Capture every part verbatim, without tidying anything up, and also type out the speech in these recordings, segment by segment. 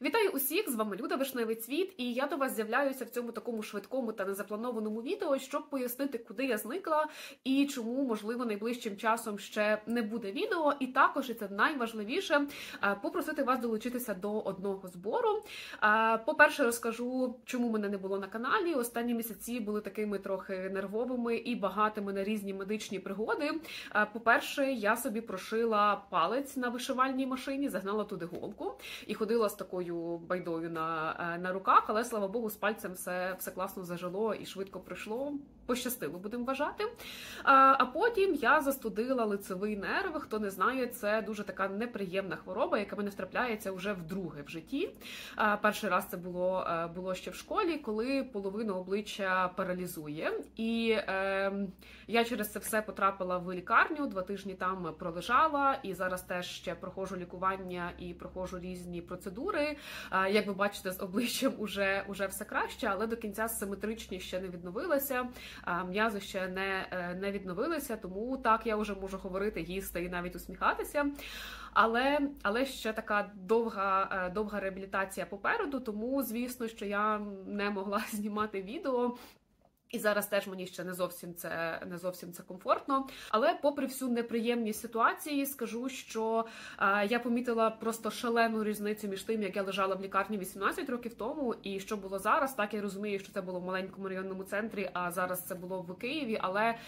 Вітаю усіх, з вами Люда Вишневий Цвіт, і я до вас з'являюся в цьому такому швидкому та незапланованому відео, щоб пояснити, куди я зникла і чому, можливо, найближчим часом ще не буде відео. І також, і це найважливіше, попросити вас долучитися до одного збору. По-перше, розкажу, чому мене не було на каналі. Останні місяці були такими трохи нервовими і багатими на різні медичні пригоди. По-перше, я собі прошила палець на вишивальній машині, загнала туди голку і ходила з такою байдою на, на руках, але, слава Богу, з пальцем все, все класно зажило і швидко пройшло. Пощастило, будемо вважати. А, а потім я застудила лицевий нерв. Хто не знає, це дуже така неприємна хвороба, яка мене трапляється вже вдруге в житті. А, перший раз це було, було ще в школі, коли половину обличчя паралізує. І е, я через це все потрапила в лікарню, два тижні там пролежала, і зараз теж ще проходжу лікування і проходжу різні процедури. А, як ви бачите, з обличчям уже, уже все краще, але до кінця симетричні ще не відновилися. М'язи ще не, не відновилися, тому так я вже можу говорити, їсти і навіть усміхатися. Але, але ще така довга, довга реабілітація попереду, тому, звісно, що я не могла знімати відео. І зараз теж мені ще не зовсім це не зовсім це комфортно. Але попри всю неприємність ситуації, скажу, що е, я помітила просто шалену різницю між тим, як я лежала в лікарні вісімнадцять років тому, і що було зараз. Так, я розумію, що це було в маленькому районному центрі, а зараз це було в Києві. Але е,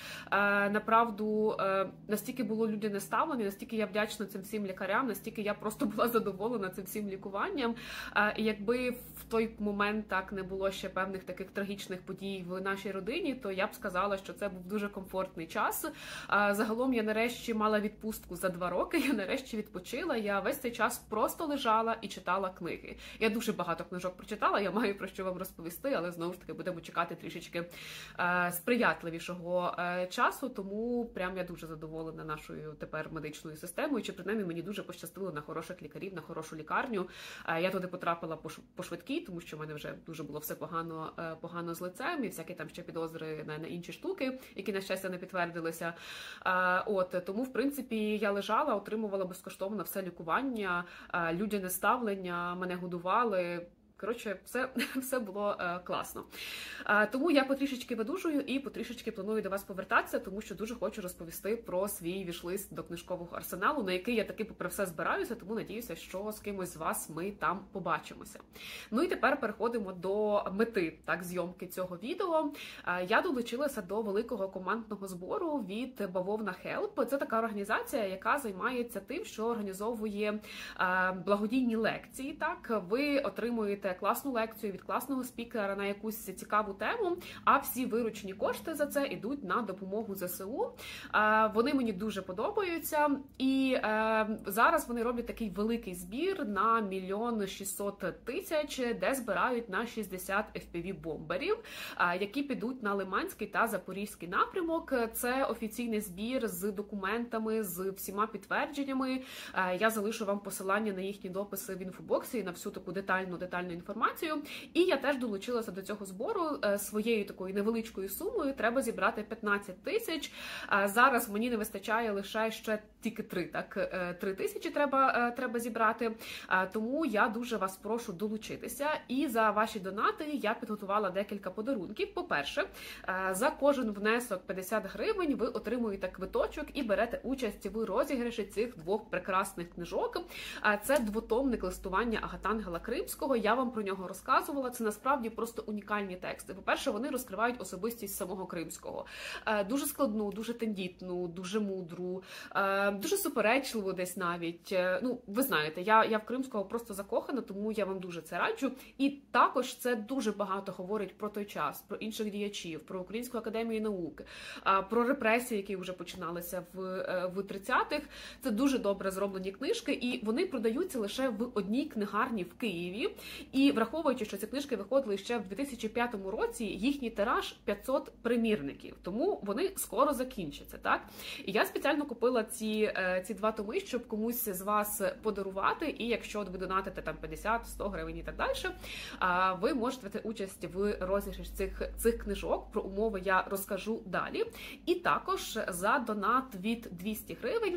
направду е, настільки було людяне ставлення, настільки я вдячна цим всім лікарям, настільки я просто була задоволена цим всім лікуванням. Е, і якби в той момент так не було ще певних таких трагічних подій в нашій родині, то я б сказала, що це був дуже комфортний час. Загалом я нарешті мала відпустку за два роки, я нарешті відпочила, я весь цей час просто лежала і читала книги. Я дуже багато книжок прочитала, я маю про що вам розповісти, але знову ж таки будемо чекати трішечки сприятливішого часу, тому прям я дуже задоволена нашою тепер медичною системою, чи принаймні мені дуже пощастило на хороших лікарів, на хорошу лікарню. Я туди потрапила по швидкій, тому що в мене вже дуже було все погано, погано з лицем і всякі там ще підозри на, на інші штуки, які, на щастя, не підтвердилися. А, от, тому, в принципі, я лежала, отримувала безкоштовно все лікування, а, людяне ставлення, мене годували. Коротше, все, все було е, класно. Е, тому я потрішечки видужую і потрішечки планую до вас повертатися, тому що дуже хочу розповісти про свій вішлист до книжкового арсеналу, на який я таки попри все збираюся, тому надіюся, що з кимось з вас ми там побачимося. Ну і тепер переходимо до мети так, зйомки цього відео. Е, я долучилася до великого командного збору від Бавовна Help. Це така організація, яка займається тим, що організовує е, благодійні лекції. Так, ви отримуєте класну лекцію від класного спікера на якусь цікаву тему, а всі виручені кошти за це йдуть на допомогу зе се у. Вони мені дуже подобаються, і зараз вони роблять такий великий збір на мільйон шістсот тисяч, де збирають на шістдесят еф пі ві-бомберів, які підуть на Лиманський та Запорізький напрямок. Це офіційний збір з документами, з всіма підтвердженнями. Я залишу вам посилання на їхні дописи в інфобоксі, на всю таку детальну, детальну інформацію. І я теж долучилася до цього збору своєю такою невеличкою сумою. Треба зібрати п'ятнадцять тисяч. Зараз мені не вистачає лише ще тільки три, так, три тисячі треба, треба зібрати. Тому я дуже вас прошу долучитися. І за ваші донати я підготувала декілька подарунків. По-перше, за кожен внесок п'ятдесят гривень ви отримуєте квиточок і берете участь в розіграші цих двох прекрасних книжок. Це двотомник листування Агатангела Кримського. Я вам про нього розказувала. Це насправді просто унікальні тексти. По-перше, вони розкривають особистість самого Кримського. Дуже складну, дуже тендітну, дуже мудру, дуже суперечливу десь навіть. Ну, ви знаєте, я, я в Кримського просто закохана, тому я вам дуже це раджу. І також це дуже багато говорить про той час, про інших діячів, про Українську академію наук, про репресії, які вже починалися в, в тридцятих. Це дуже добре зроблені книжки, і вони продаються лише в одній книгарні в Києві. І враховуючи, що ці книжки виходили ще в дві тисячі п'ятому році, їхній тираж п'ятсот примірників, тому вони скоро закінчаться, так? І я спеціально купила ці ці, ці два томи, щоб комусь з вас подарувати, і якщо ви донатите там п'ятдесят, сто гривень і так далі, ви можете взяти участь в розіграші цих, цих книжок. Про умови я розкажу далі. І також за донат від двісті гривень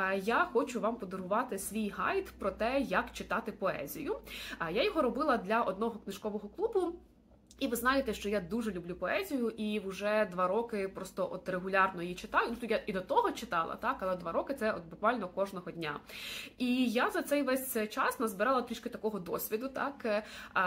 я хочу вам подарувати свій гайд про те, як читати поезію. Я його робила для одного книжкового клубу. І ви знаєте, що я дуже люблю поезію, і вже два роки просто от регулярно її читаю. Ну, я і до того читала, так, але два роки це от буквально кожного дня. І я за цей весь час назбирала трішки такого досвіду, так,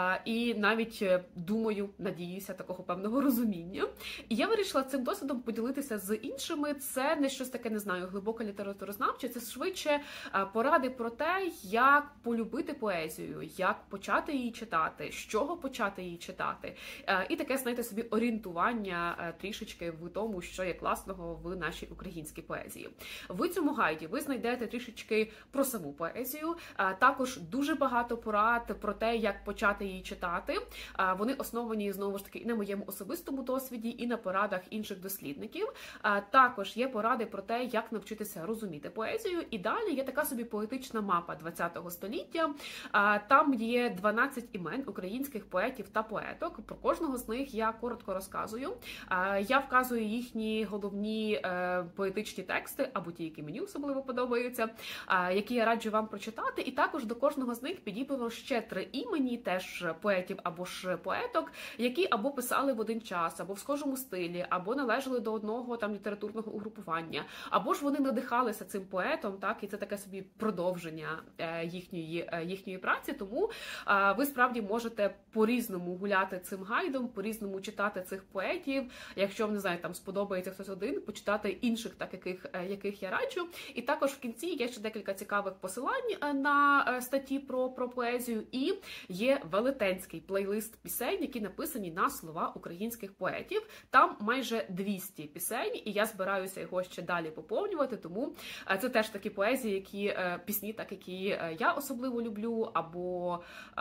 і навіть думаю, надіюся, такого певного розуміння. І я вирішила цим досвідом поділитися з іншими. Це не щось таке, не знаю, глибоке літературознавче, це швидше поради про те, як полюбити поезію, як почати її читати, з чого почати її читати. І таке, знаєте, собі орієнтування трішечки в тому, що є класного в нашій українській поезії. В цьому гайді ви знайдете трішечки про саму поезію, також дуже багато порад про те, як почати її читати. Вони основані, знову ж таки, і на моєму особистому досвіді, і на порадах інших дослідників. Також є поради про те, як навчитися розуміти поезію. І далі є така собі поетична мапа ХХ століття. Там є дванадцять імен українських поетів та поеток. Про кожного з них я коротко розказую. Я вказую їхні головні поетичні тексти, або ті, які мені особливо подобаються, які я раджу вам прочитати. І також до кожного з них підібрано ще три імені, теж поетів або ж поеток, які або писали в один час, або в схожому стилі, або належали до одного там літературного угрупування, або ж вони надихалися цим поетом, так, і це таке собі продовження їхньої, їхньої праці. Тому ви справді можете по-різному гуляти цим гайдом, по-різному читати цих поетів. Якщо вам, не знаю, там сподобається хтось один, почитати інших, так, яких, яких я раджу. І також в кінці є ще декілька цікавих посилань на статті про, про поезію, і є велетенський плейлист пісень, які написані на слова українських поетів. Там майже двісті пісень, і я збираюся його ще далі поповнювати, тому це теж такі поезії, які, пісні, так, які я особливо люблю, або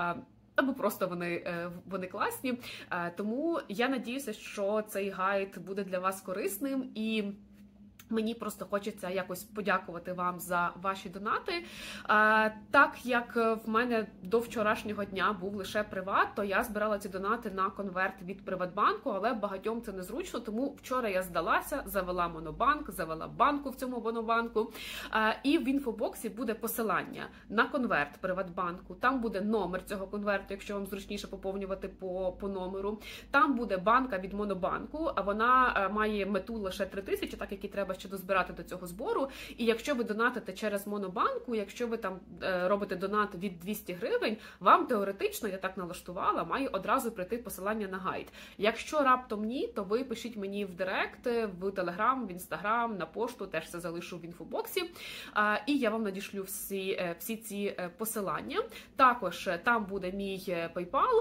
або просто вони, вони класні. Тому я надіюся, що цей гайд буде для вас корисним, і мені просто хочеться якось подякувати вам за ваші донати. А, так як в мене до вчорашнього дня був лише приват, то я збирала ці донати на конверт від Приватбанку, але багатьом це незручно, тому вчора я здалася, завела монобанк, завела банку в цьому монобанку. А, і в інфобоксі буде посилання на конверт Приватбанку. Там буде номер цього конверту, якщо вам зручніше поповнювати по, по номеру. Там буде банка від монобанку, а вона має мету лише три тисячі, так, які треба ще дозбирати до цього збору. І якщо ви донатите через монобанку, якщо ви там е, робите донат від двісті гривень, вам теоретично, я так налаштувала, має одразу прийти посилання на гайд. Якщо раптом ні, то ви пишіть мені в директ, в Телеграм, в Інстаграм, на пошту, теж це залишу в інфобоксі, е, і я вам надішлю всі, е, всі ці е, посилання. Також е, там буде мій PayPal.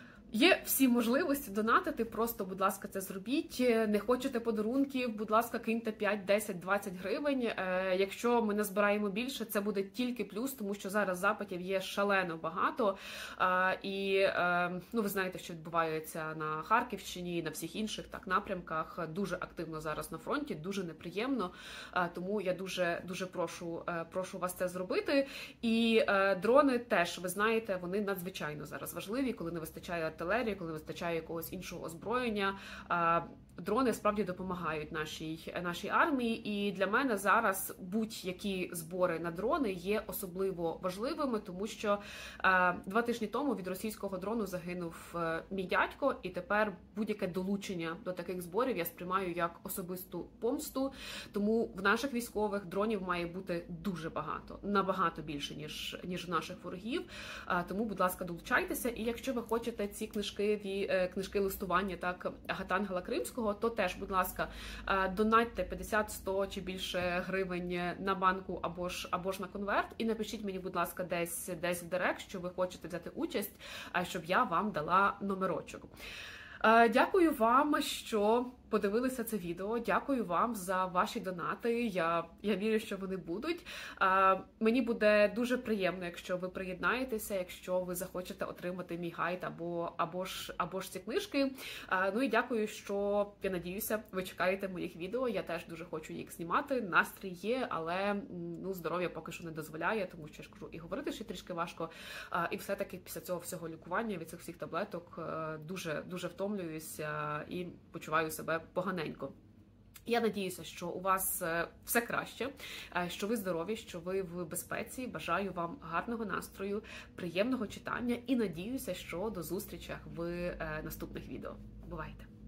Є всі можливості донатити, просто, будь ласка, це зробіть. Не хочете подарунків, будь ласка, киньте п'ять, десять, двадцять гривень. Якщо ми назбираємо більше, це буде тільки плюс, тому що зараз запитів є шалено багато. І, ну, ви знаєте, що відбувається на Харківщині, на всіх інших так напрямках. Дуже активно зараз на фронті, дуже неприємно. Тому я дуже, дуже прошу, прошу вас це зробити. І дрони теж, ви знаєте, вони надзвичайно зараз важливі, коли не вистачає артилерії, коли вистачає якогось іншого озброєння. Дрони справді допомагають нашій, нашій армії, і для мене зараз будь-які збори на дрони є особливо важливими, тому що е, два тижні тому від російського дрону загинув е, мій дядько, і тепер будь-яке долучення до таких зборів я сприймаю як особисту помсту, тому в наших військових дронів має бути дуже багато, набагато більше, ніж, ніж в наших ворогів, е, тому, будь ласка, долучайтеся, і якщо ви хочете ці книжки, е, книжки листування, так, Агатангела Кримського, то теж, будь ласка, донатьте п'ятдесят, сто чи більше гривень на банку або ж, або ж на конверт, і напишіть мені, будь ласка, десь, десь в директ, що ви хочете взяти участь, щоб я вам дала номерочок. Дякую вам, що подивилися це відео. Дякую вам за ваші донати. Я, я вірю, що вони будуть. Мені буде дуже приємно, якщо ви приєднаєтеся, якщо ви захочете отримати мій гайд або, або, ж, або ж ці книжки. Ну і дякую, що, я надіюся, ви чекаєте моїх відео. Я теж дуже хочу їх знімати. Настрій є, але ну, здоров'я поки що не дозволяє, тому що я ж кажу, і говорити ще трішки важко. І все-таки після цього всього лікування, від цих всіх таблеток, дуже, дуже втомлююся і почуваю себе поганенько. Я надіюся, що у вас все краще, що ви здорові, що ви в безпеці. Бажаю вам гарного настрою, приємного читання і надіюся, що до зустрічі в наступних відео. Бувайте!